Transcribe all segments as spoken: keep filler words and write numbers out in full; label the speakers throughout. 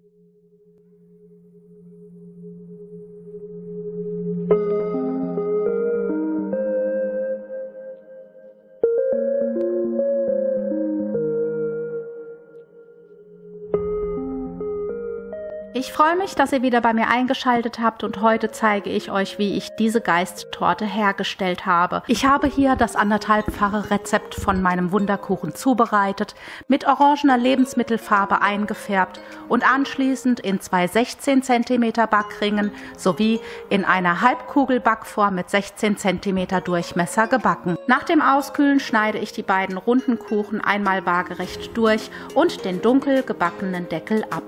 Speaker 1: Ich freue mich, dass ihr wieder bei mir eingeschaltet habt und heute zeige ich euch, wie ich diese Geisttorte hergestellt habe. Ich habe hier das anderthalbfache Rezept von meinem Wunderkuchen zubereitet, mit orangener Lebensmittelfarbe eingefärbt und anschließend in zwei sechzehn Zentimeter Backringen sowie in einer Halbkugelbackform mit sechzehn Zentimeter Durchmesser gebacken. Nach dem Auskühlen schneide ich die beiden runden Kuchen einmal waagerecht durch und den dunkel gebackenen Deckel ab.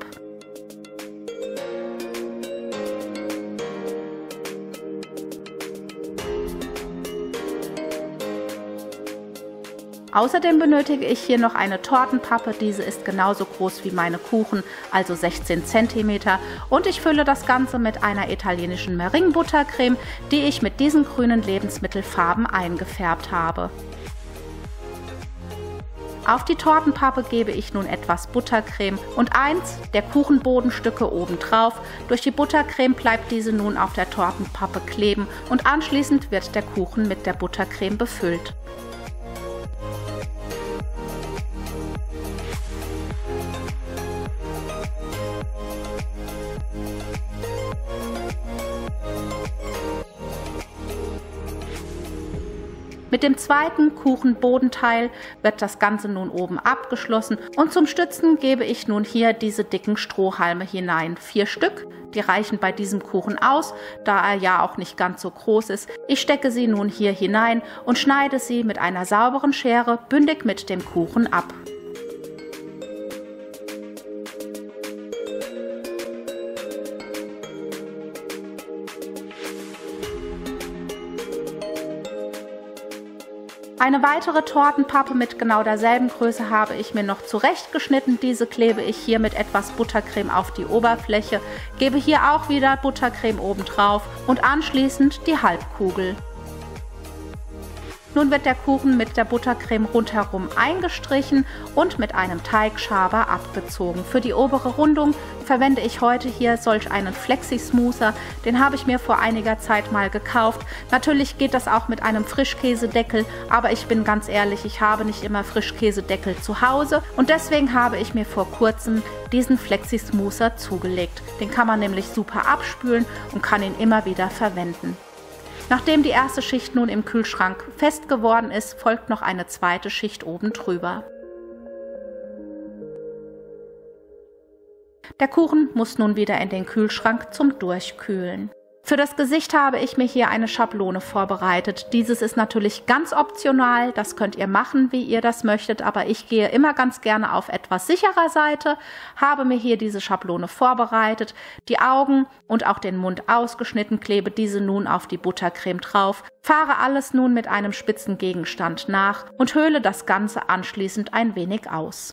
Speaker 1: Außerdem benötige ich hier noch eine Tortenpappe, diese ist genauso groß wie meine Kuchen, also sechzehn Zentimeter, und ich fülle das Ganze mit einer italienischen Meringue-Buttercreme, die ich mit diesen grünen Lebensmittelfarben eingefärbt habe. Auf die Tortenpappe gebe ich nun etwas Buttercreme und eins der Kuchenbodenstücke oben drauf. Durch die Buttercreme bleibt diese nun auf der Tortenpappe kleben und anschließend wird der Kuchen mit der Buttercreme befüllt. Mit dem zweiten Kuchenbodenteil wird das Ganze nun oben abgeschlossen und zum Stützen gebe ich nun hier diese dicken Strohhalme hinein. Vier Stück, die reichen bei diesem Kuchen aus, da er ja auch nicht ganz so groß ist. Ich stecke sie nun hier hinein und schneide sie mit einer sauberen Schere bündig mit dem Kuchen ab. Eine weitere Tortenpappe mit genau derselben Größe habe ich mir noch zurechtgeschnitten. Diese klebe ich hier mit etwas Buttercreme auf die Oberfläche, gebe hier auch wieder Buttercreme oben drauf und anschließend die Halbkugel. Nun wird der Kuchen mit der Buttercreme rundherum eingestrichen und mit einem Teigschaber abgezogen. Für die obere Rundung verwende ich heute hier solch einen Flexi-Smoother. Den habe ich mir vor einiger Zeit mal gekauft. Natürlich geht das auch mit einem Frischkäsedeckel, aber ich bin ganz ehrlich, ich habe nicht immer Frischkäsedeckel zu Hause und deswegen habe ich mir vor kurzem diesen Flexi-Smoother zugelegt. Den kann man nämlich super abspülen und kann ihn immer wieder verwenden. Nachdem die erste Schicht nun im Kühlschrank fest geworden ist, folgt noch eine zweite Schicht oben drüber. Der Kuchen muss nun wieder in den Kühlschrank zum Durchkühlen. Für das Gesicht habe ich mir hier eine Schablone vorbereitet. Dieses ist natürlich ganz optional, das könnt ihr machen, wie ihr das möchtet, aber ich gehe immer ganz gerne auf etwas sicherer Seite, habe mir hier diese Schablone vorbereitet, die Augen und auch den Mund ausgeschnitten, klebe diese nun auf die Buttercreme drauf, fahre alles nun mit einem spitzen Gegenstand nach und höhle das Ganze anschließend ein wenig aus.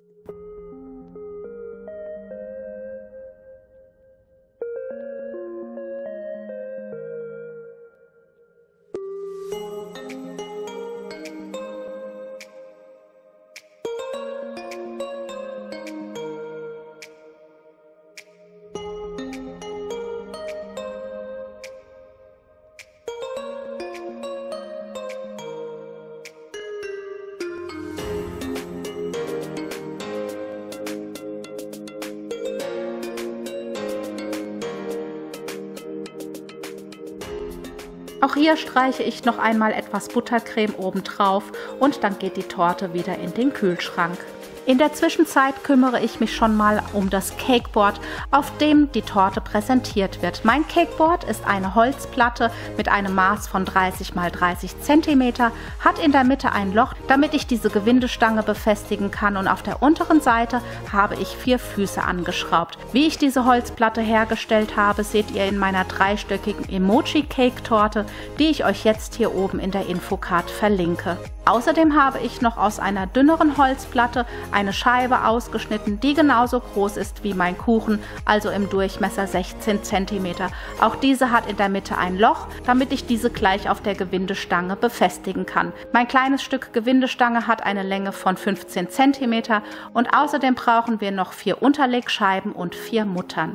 Speaker 1: Auch hier streiche ich noch einmal etwas Buttercreme oben drauf und dann geht die Torte wieder in den Kühlschrank. In der Zwischenzeit kümmere ich mich schon mal um das Cakeboard, auf dem die Torte präsentiert wird. Mein Cakeboard ist eine Holzplatte mit einem Maß von dreißig mal dreißig Zentimeter, hat in der Mitte ein Loch, damit ich diese Gewindestange befestigen kann, und auf der unteren Seite habe ich vier Füße angeschraubt. Wie ich diese Holzplatte hergestellt habe, seht ihr in meiner dreistöckigen Emoji-Cake-Torte, die ich euch jetzt hier oben in der Infocard verlinke. Außerdem habe ich noch aus einer dünneren Holzplatte eine Scheibe ausgeschnitten, die genauso groß ist wie mein Kuchen, also im Durchmesser sechzehn Zentimeter. Auch diese hat in der Mitte ein Loch, damit ich diese gleich auf der Gewindestange befestigen kann. Mein kleines Stück Gewindestange hat eine Länge von fünfzehn Zentimeter und außerdem brauchen wir noch vier Unterlegscheiben und vier Muttern.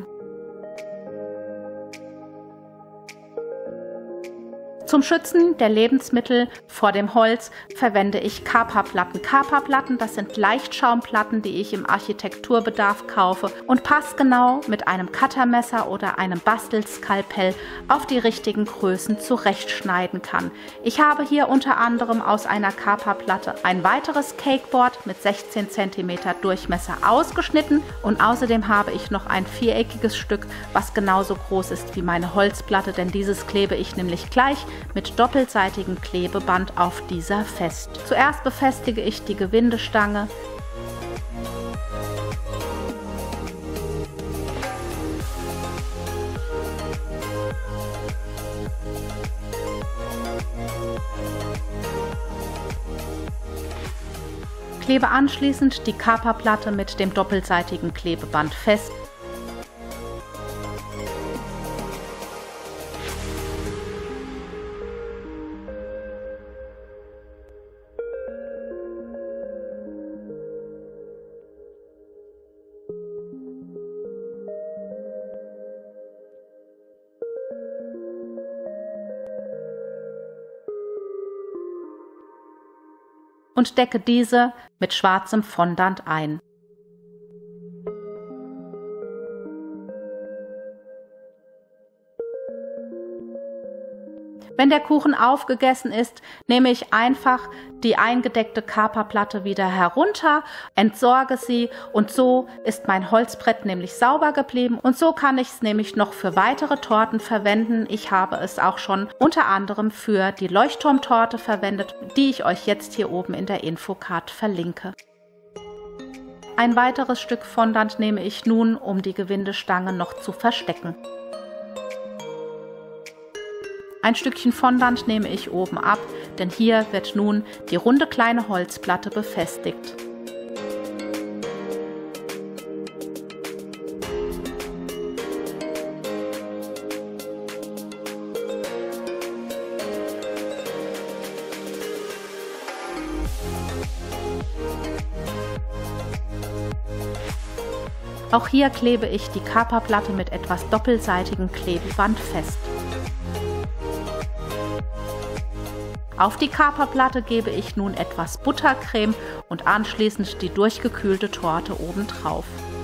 Speaker 1: Zum Schützen der Lebensmittel vor dem Holz verwende ich Kaperplatten. Kaperplatten, das sind Leichtschaumplatten, die ich im Architekturbedarf kaufe und passgenau mit einem Cuttermesser oder einem Bastelskalpell auf die richtigen Größen zurechtschneiden kann. Ich habe hier unter anderem aus einer Kaperplatte ein weiteres Cakeboard mit sechzehn Zentimeter Durchmesser ausgeschnitten und außerdem habe ich noch ein viereckiges Stück, was genauso groß ist wie meine Holzplatte, denn dieses klebe ich nämlich gleich mit doppelseitigem Klebeband auf dieser fest. Zuerst befestige ich die Gewindestange. Klebe anschließend die Kaperplatte mit dem doppelseitigen Klebeband fest. Und decke diese mit schwarzem Fondant ein. Wenn der Kuchen aufgegessen ist, nehme ich einfach die eingedeckte Kaperplatte wieder herunter, entsorge sie und so ist mein Holzbrett nämlich sauber geblieben und so kann ich es nämlich noch für weitere Torten verwenden. Ich habe es auch schon unter anderem für die Leuchtturmtorte verwendet, die ich euch jetzt hier oben in der Infocard verlinke. Ein weiteres Stück Fondant nehme ich nun, um die Gewindestange noch zu verstecken. Ein Stückchen Fondant nehme ich oben ab, denn hier wird nun die runde kleine Holzplatte befestigt. Auch hier klebe ich die Kaperplatte mit etwas doppelseitigem Klebeband fest. Auf die Kaperplatte gebe ich nun etwas Buttercreme und anschließend die durchgekühlte Torte obendrauf.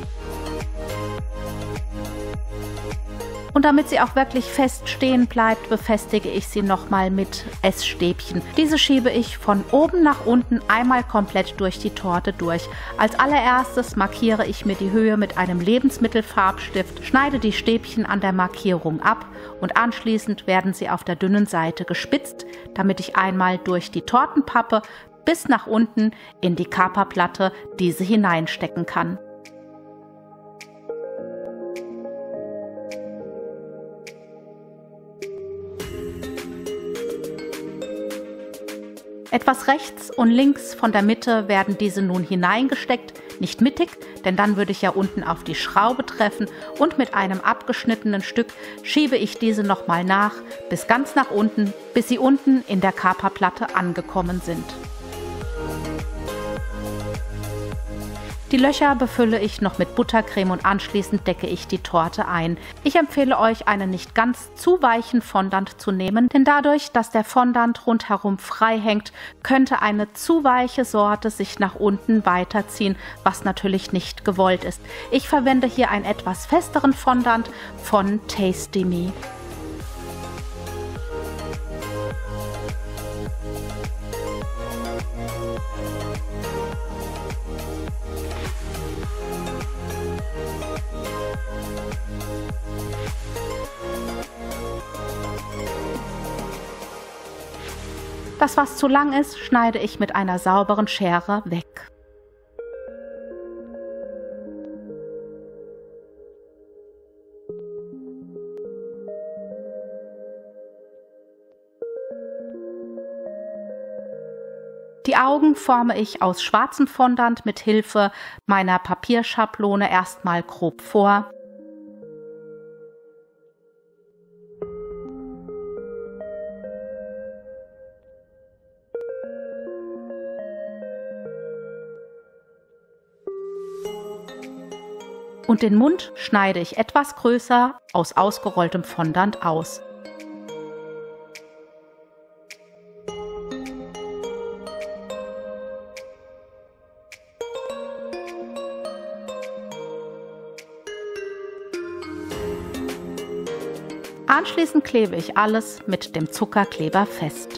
Speaker 1: Und damit sie auch wirklich fest stehen bleibt, befestige ich sie nochmal mit Essstäbchen. Diese schiebe ich von oben nach unten einmal komplett durch die Torte durch. Als allererstes markiere ich mir die Höhe mit einem Lebensmittelfarbstift, schneide die Stäbchen an der Markierung ab und anschließend werden sie auf der dünnen Seite gespitzt, damit ich einmal durch die Tortenpappe bis nach unten in die Kaperplatte diese hineinstecken kann. Etwas rechts und links von der Mitte werden diese nun hineingesteckt, nicht mittig, denn dann würde ich ja unten auf die Schraube treffen und mit einem abgeschnittenen Stück schiebe ich diese nochmal nach, bis ganz nach unten, bis sie unten in der Kaperplatte angekommen sind. Die Löcher befülle ich noch mit Buttercreme und anschließend decke ich die Torte ein. Ich empfehle euch, einen nicht ganz zu weichen Fondant zu nehmen, denn dadurch, dass der Fondant rundherum frei hängt, könnte eine zu weiche Sorte sich nach unten weiterziehen, was natürlich nicht gewollt ist. Ich verwende hier einen etwas festeren Fondant von Tasty Me. Das, was zu lang ist, schneide ich mit einer sauberen Schere weg. Die Augen forme ich aus schwarzem Fondant mit Hilfe meiner Papierschablone erstmal grob vor. Und den Mund schneide ich etwas größer aus ausgerolltem Fondant aus. Anschließend klebe ich alles mit dem Zuckerkleber fest.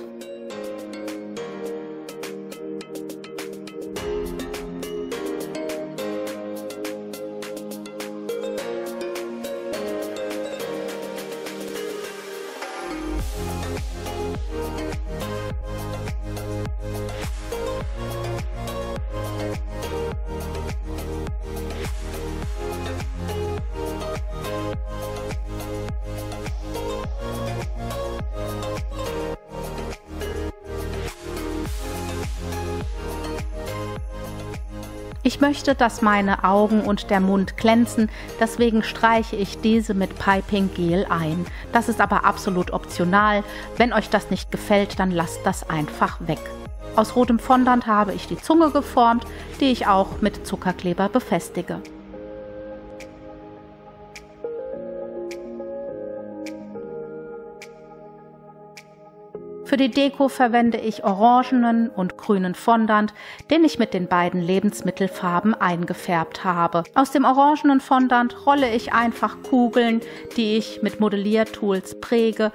Speaker 1: Ich möchte, dass meine Augen und der Mund glänzen, deswegen streiche ich diese mit Piping Gel ein. Das ist aber absolut optional. Wenn euch das nicht gefällt, dann lasst das einfach weg. Aus rotem Fondant habe ich die Zunge geformt, die ich auch mit Zuckerkleber befestige. Für die Deko verwende ich orangenen und grünen Fondant, den ich mit den beiden Lebensmittelfarben eingefärbt habe. Aus dem orangenen Fondant rolle ich einfach Kugeln, die ich mit Modelliertools präge.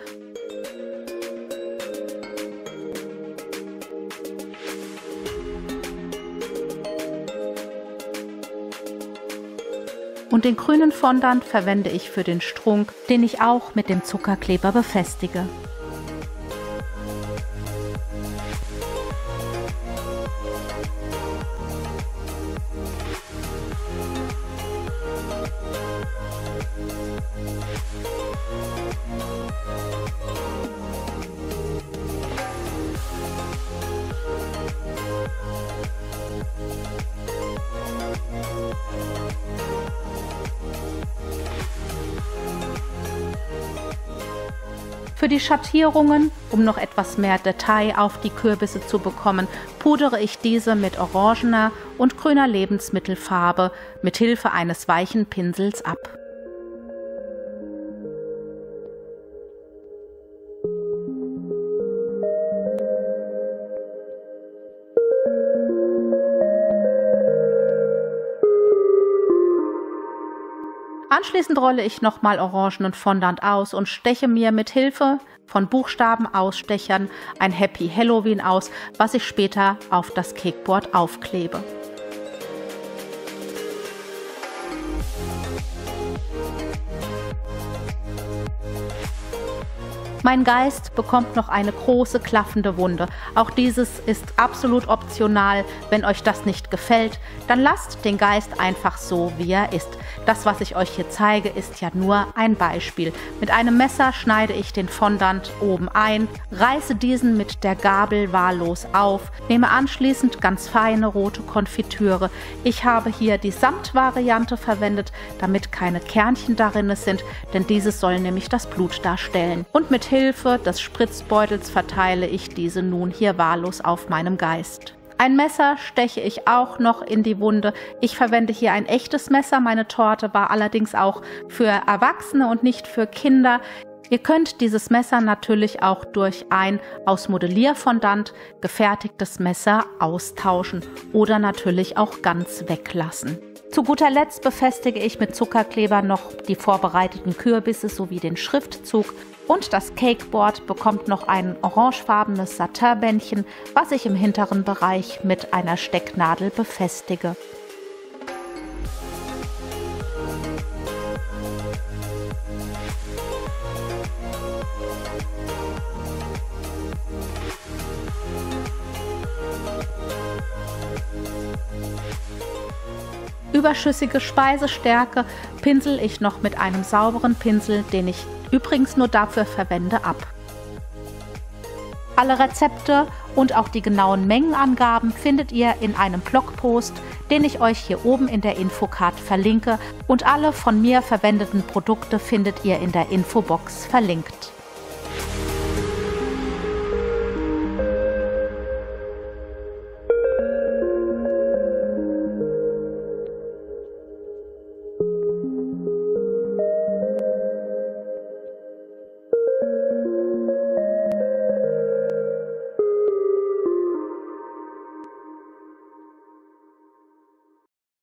Speaker 1: Und den grünen Fondant verwende ich für den Strunk, den ich auch mit dem Zuckerkleber befestige. Für die Schattierungen, um noch etwas mehr Detail auf die Kürbisse zu bekommen, pudere ich diese mit orangener und grüner Lebensmittelfarbe mit Hilfe eines weichen Pinsels ab. Anschließend rolle ich nochmal orangenen Fondant aus und steche mir mit Hilfe von Buchstabenausstechern ein Happy Halloween aus, was ich später auf das Cakeboard aufklebe. Mein Geist bekommt noch eine große klaffende Wunde. Auch dieses ist absolut optional. Wenn euch das nicht gefällt, dann lasst den Geist einfach so, wie er ist. Das, was ich euch hier zeige, ist ja nur ein Beispiel. Mit einem Messer schneide ich den Fondant oben ein, reiße diesen mit der Gabel wahllos auf, nehme anschließend ganz feine rote Konfitüre. Ich habe hier die Samtvariante verwendet, damit keine Kernchen darin sind, denn dieses soll nämlich das Blut darstellen. Und mit Hilfe des Spritzbeutels verteile ich diese nun hier wahllos auf meinem Geist. Ein Messer steche ich auch noch in die Wunde. Ich verwende hier ein echtes Messer. Meine Torte war allerdings auch für Erwachsene und nicht für Kinder. Ihr könnt dieses Messer natürlich auch durch ein aus Modellierfondant gefertigtes Messer austauschen oder natürlich auch ganz weglassen. Zu guter Letzt befestige ich mit Zuckerkleber noch die vorbereiteten Kürbisse sowie den Schriftzug. Und das Cakeboard bekommt noch ein orangefarbenes Satinbändchen, was ich im hinteren Bereich mit einer Stecknadel befestige. Überschüssige Speisestärke pinsel ich noch mit einem sauberen Pinsel, den ich übrigens nur dafür verwende, ab. Alle Rezepte und auch die genauen Mengenangaben findet ihr in einem Blogpost, den ich euch hier oben in der Infocard verlinke, und alle von mir verwendeten Produkte findet ihr in der Infobox verlinkt.